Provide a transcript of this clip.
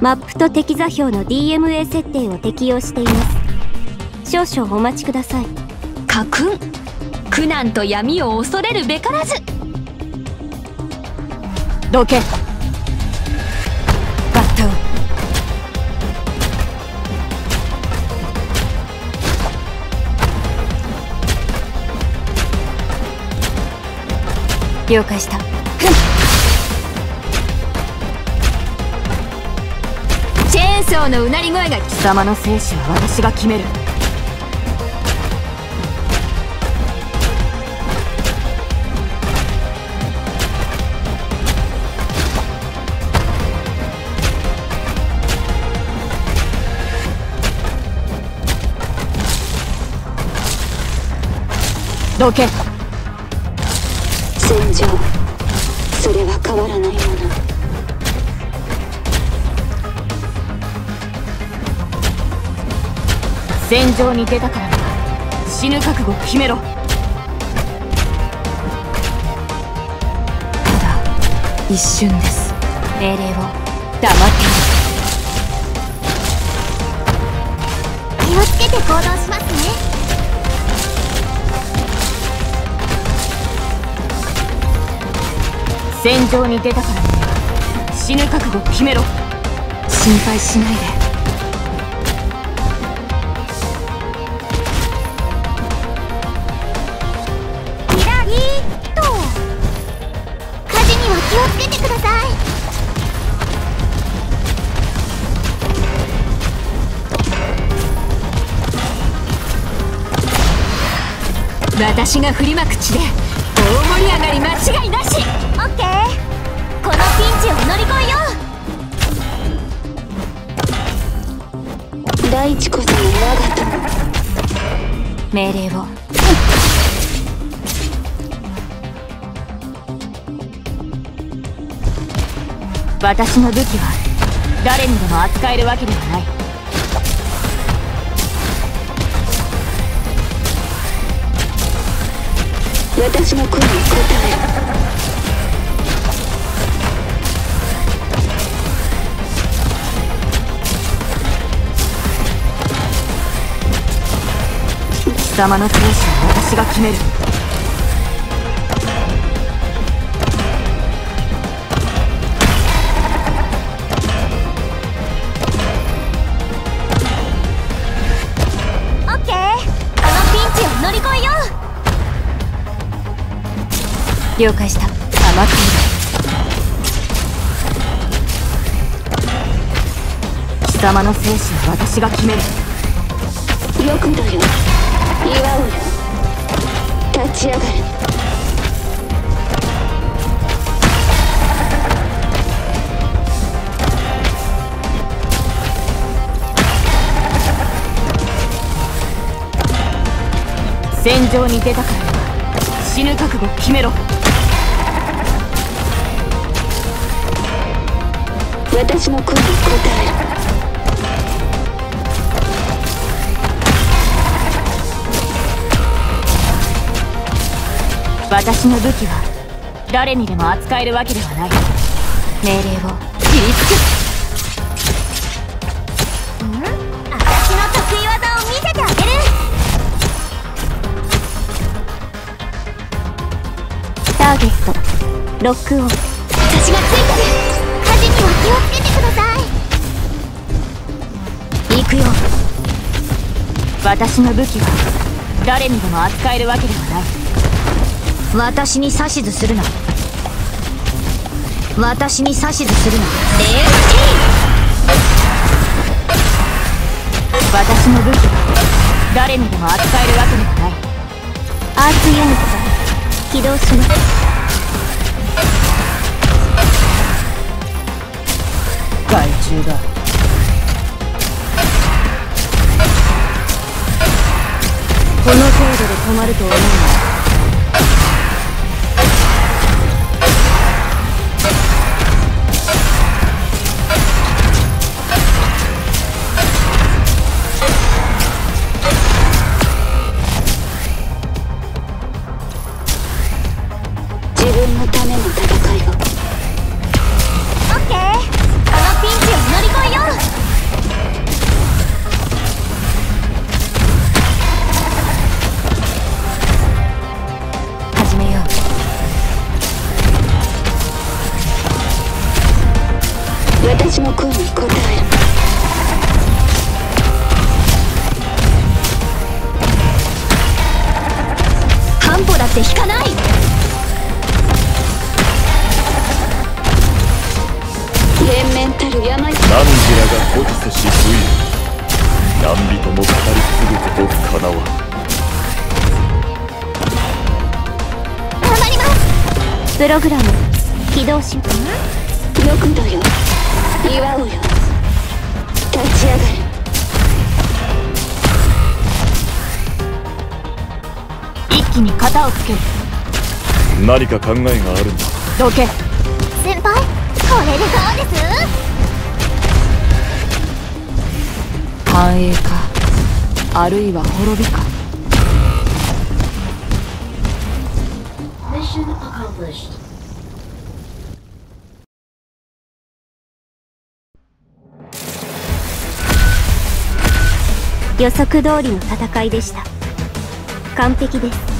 マップと敵座標の DMA 設定を適用しています。少々お待ちください。 家訓、苦難と闇を恐れるべからず。 どけ。バット。了解した。 チェーンソーのうなり声が貴様の生死は私が決める。どけ。 戦場、それは変わらないもの。 戦場に出たからには死ぬ覚悟を決めろ。ただ一瞬です。命令を黙って気をつけて行動しますね。 戦場に出たからには死ぬ覚悟を決めろ。心配しないで。 キラリーっと火事には気をつけてください。 私が振りまく地で大盛り上がり間違いなし。 オッケー、このピンチを乗り越えよう。 大地こその我が友。 命令を。私の武器は誰にでも扱えるわけではない。 私の声に応え貴様の生死は私が決める。 オッケー、このピンチを乗り越えよう。 了解した。甘く貴様の生死は私が決める。 よくだよ、岩尾よ。立ち上がる。 戦場に出たからには死ぬ覚悟を決めろ。 私の声に応える。 私の武器は誰にでも扱えるわけではない。命令を切りつけ。 私の得意技を見せてあげる。ターゲットロックオン。私がついてる。火事には気をつけてください。 行くよ。私の武器は誰にでも扱えるわけではない。 私に指図するな。私に指図するな。レー私の武器は誰にでも扱えるわけではない。 アーツユニット起動します。 害虫だ。この程度で止まると思うな。 自分のための戦いを。 オッケー、このピンチを乗り越えよって引かない。 連綿たる山。 何時らが孤児せし不意、何人も語り継ぐことかなわ。 頑張ります。プログラム起動し。 六度よ、祝おうよ。立ち上がる。 一気に型をつける。 何か考えがあるんだ。 どけ。 先輩、これでどうです？ 繁栄か、あるいは滅びか。 予測通りの戦いでした。完璧です。